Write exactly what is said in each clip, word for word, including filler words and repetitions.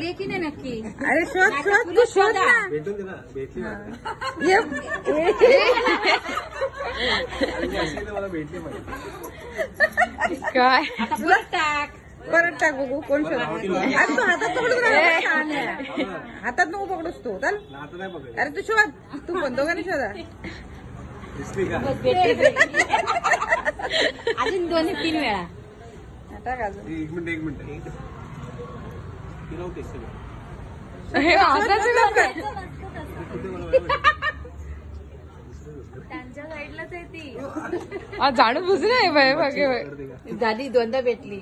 आहे की नाही नक्की? अरे शोध शोध तू शोध ना. भेटून दे ना, भेटली मला. ये- मला भेटली पाहिजे. काय आता परत टाक. परत टाक बघू कोण शोध. अरे तू हातात पकडून राहिला छान आहे. हातात नको पकडूस तू चल. आता नाही बघायचं. अरे तू शोध. तू पण दोघांनी शोधा. दिसली का? भेटली, भेटली. अजून दोन तीन वेळा. टाक अजून. एक मिनिट एक मिनिट एक ती नव्हती सगळं. हे हाताचं काम कर. कुठे मला माहिती. त्यांच्या साईडलाच आहे ती. आज जाणू बुजू नाही बाय बघे बाय. करते का? झाली दोनदा भेटली.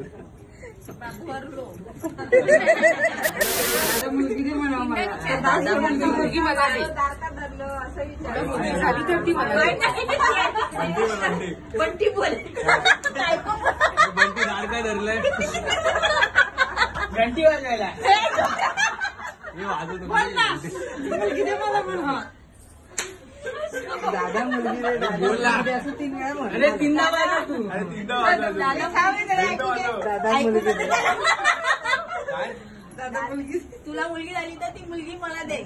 मुलगी दे म्हणा मला. मुलगी मला दे. झाली तर ती मला दे. बंटी मला बंटी. बंटी बोल. बंटी झाड काय धरलंय? घंटी वाजायला. मी वाजवतो. मुलगी दे मला म्हणा. दादा मुलगी दे. बोल ना. असं तीन वेळा म्हण. अरे तीनदा वाजव तू. अरे तीनदा वाजवतो. दादा मुलगी दे. काय? दादा मुलगी. तुला मुलगी झाली तर ती मुलगी मला दे.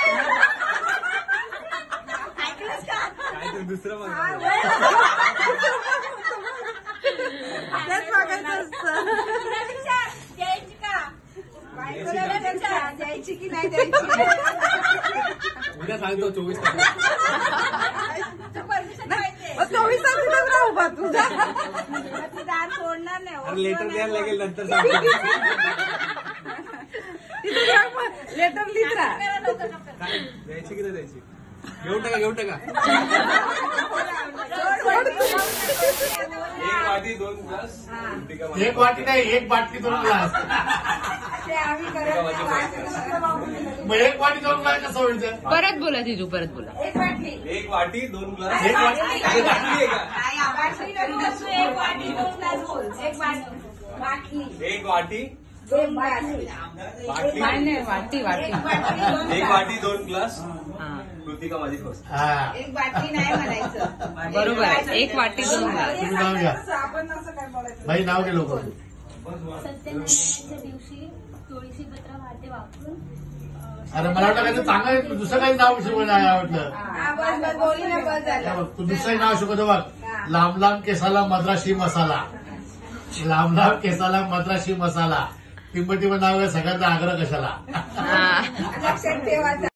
ऐकलंस का? काय तू दुसरं बघ. त्याच मागायचं असतं. द्यायची का? द्यायची की नाही द्यायची. उद्या सांगतो चोवीस तास. चोवीस तास राहू बा तुझा. सोडणार नाही. अरे लेटर द्यायला लागेल नंतर सांगतो. लेटर लिहित राहा. काय द्यायची की नाही द्यायची? घेऊन टाका घेऊन टाका. एक वाटी दोन ग्लास. एक वाटी नाही, एक बाटली दोन ग्लास. मग एक वाटी दोन ग्लास कसं व्हायचं? परत बोला तिजू परत बोला. एक वाटी दोन ग्लास. एक वाटी काय बाटली आहे का? एक वाटी बाटली. नाही नाही वाटी वाटी. एक वाटी दोन ग्लास. कृतिका माझी फर्स्ट. हा, एक बाटली नाही म्हणायचं. बरोबर आहे. एक वाटी दोन ग्लास. तुम्ही नाव घ्या. भाई नाव घे लोक. सत्यनारायणच्या दिवशी तुळशी पत्र वाहते वापरून अरे मला वाटलं काय चांगलं दुसरं काही नाव शिकवलं नाही आवडलं. बोली ना बस झालं. बघ, तू दुसरं नाव शिकवतो बघ. लांब लांब केसाला मद्राशी मसाला. लांब लांब केसाला मद्राशी मसाला. टिंब टिंब नाव आहे, सगळ्यांचा आग्रह कशाला. लक्षात ठेवा.